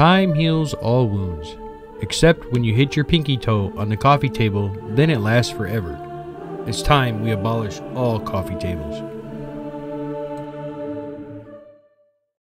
Time heals all wounds, except when you hit your pinky toe on the coffee table, then it lasts forever. It's time we abolish all coffee tables.